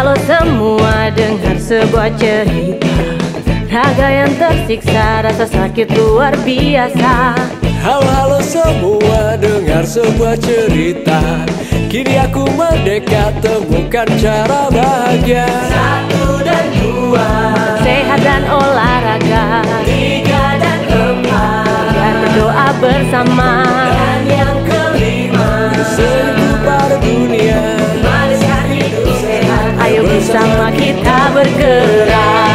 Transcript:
halo semua, dengar sebuah cerita. Raga yang tersiksa, rasa sakit luar biasa. Halo semua, dengar sebuah cerita. Kini aku merdeka, temukan cara bahagia. 1 dan 2, sehat dan olahraga. 3 dan 4, dan berdoa bersama. Dan yang kelima, berseru pada dunia. Hidup sehat, ayo bersama kita bergerak.